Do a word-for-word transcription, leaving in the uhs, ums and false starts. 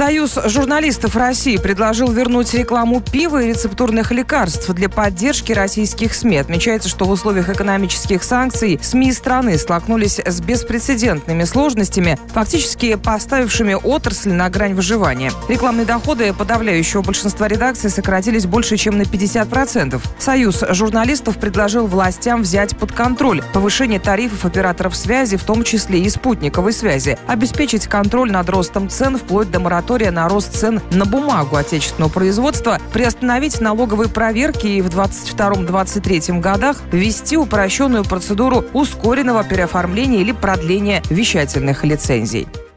Союз журналистов России предложил вернуть рекламу пива и рецептурных лекарств для поддержки российских СМИ. Отмечается, что в условиях экономических санкций СМИ страны столкнулись с беспрецедентными сложностями, фактически поставившими отрасль на грань выживания. Рекламные доходы подавляющего большинства редакций сократились больше, чем на пятьдесят процентов. Союз журналистов предложил властям взять под контроль повышение тарифов операторов связи, в том числе и спутниковой связи, обеспечить контроль над ростом цен вплоть до моратория на рост цен на бумагу отечественного производства, приостановить налоговые проверки и в двадцать втором — двадцать третьем годах ввести упрощенную процедуру ускоренного переоформления или продления вещательных лицензий.